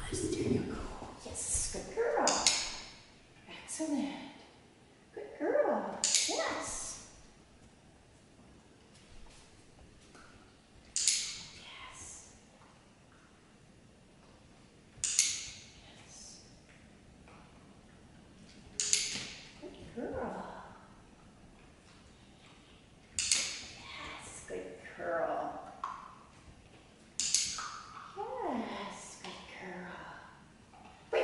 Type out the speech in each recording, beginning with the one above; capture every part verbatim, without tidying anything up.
Yes, there you go. Yes, good girl. Excellent. Good girl. Yes. Yes. Yes. Good girl. Yes, good girl. Yes, good girl. Wait.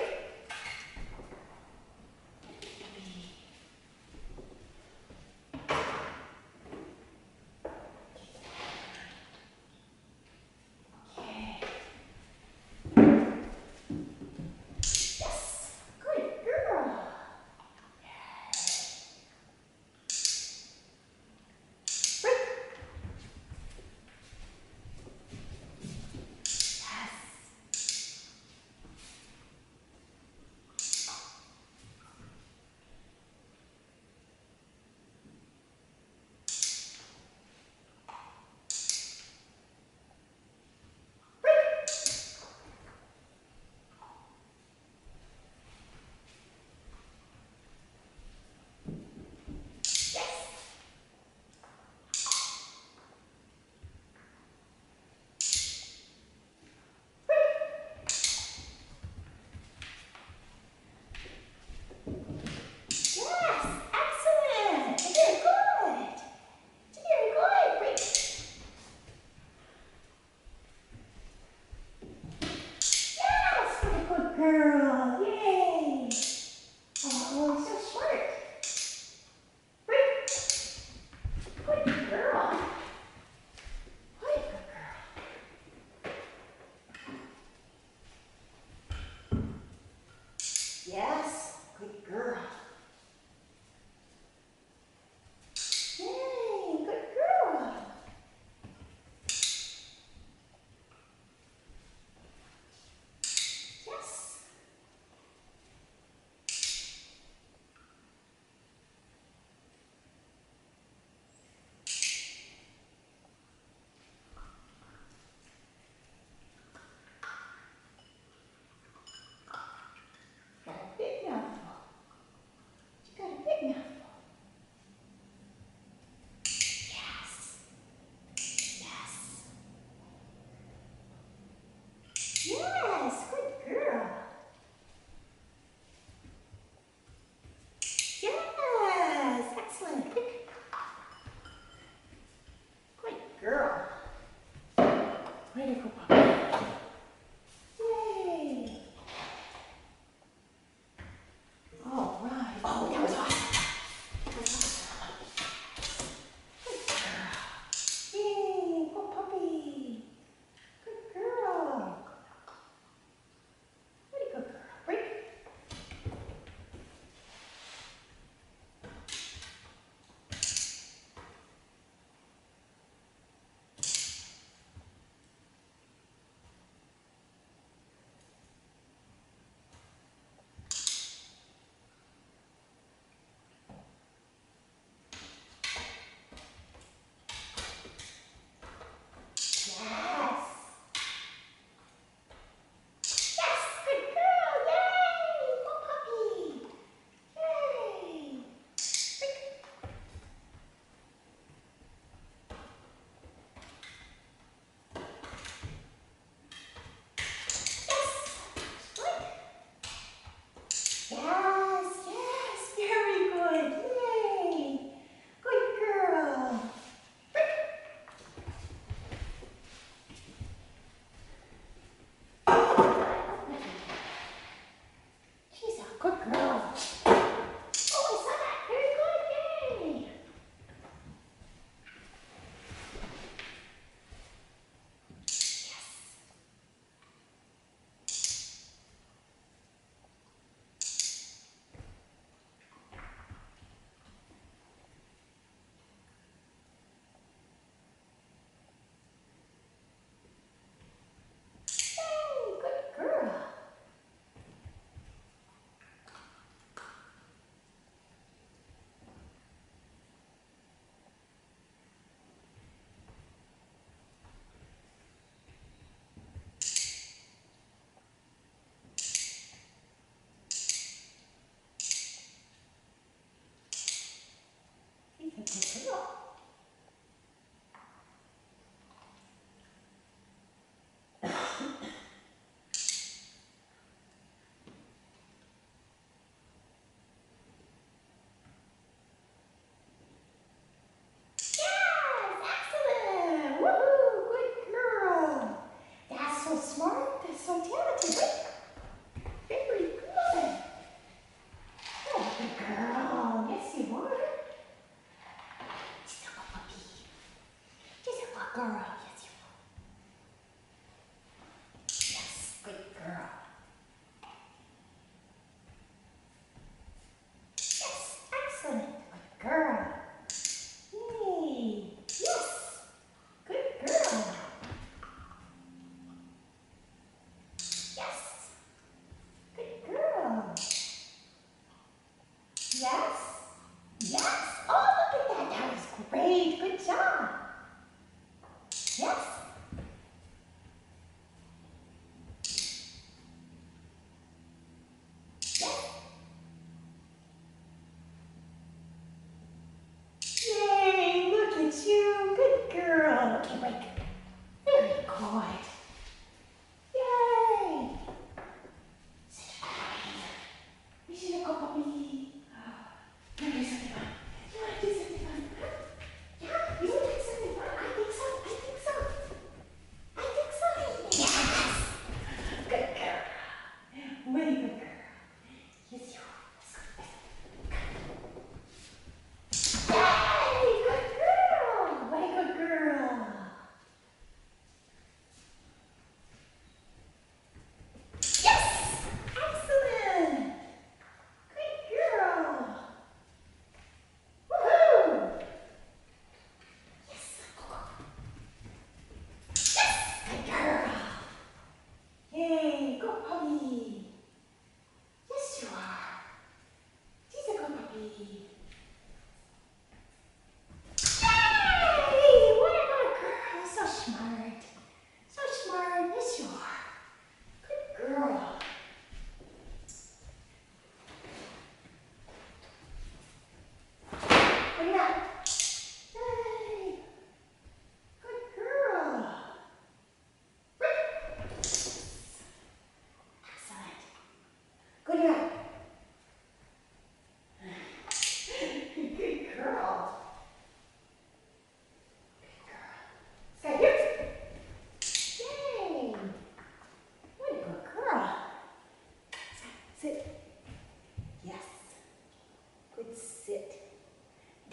Okay. Yes, good girl. Wait. Yes. Yes, excellent. Very good. Very good. Great. Yes, what a good girl. Yay. Oh, so smart. Great. Good girl. Good girl. Yes, good girl. Yay, good girl. Yes.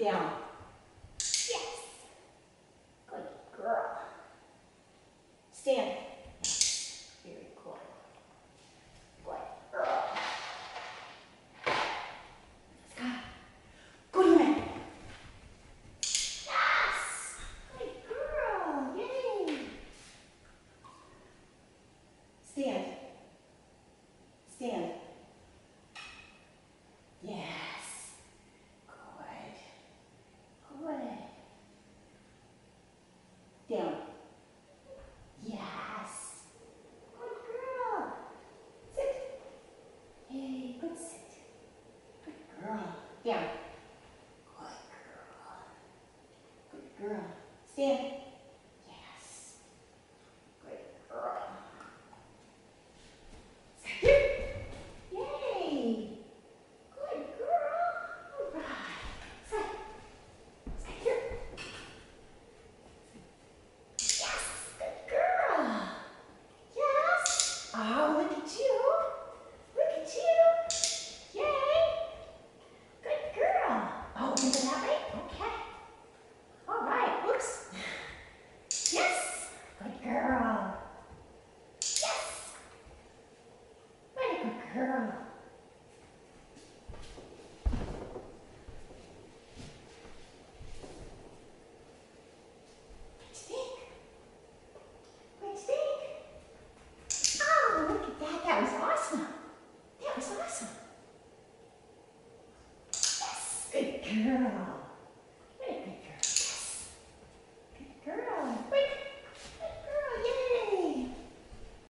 Down. Yes. Good girl. Stand. Very good. Good girl. Skye. Good man. Yes. Good girl. Yay. Stand. Stand. Yes. Good. Good. Down. Yes. Good girl. Sit. Yay, good sit. Good girl. Down. Good girl. Good girl. Stand. Yes. Good girl. Here. Yay. Good girl. All right. Sit. Sit here. Yes. Good girl. Yes. Oh, look at you. Look at you. Yay. Good girl. Oh, into that way? Okay. All right. Whoops. Yes. Good girl. Yes. Very good girl. Good stink. Good stink. Oh, look at that. That was awesome. That was awesome. Yes. Good girl.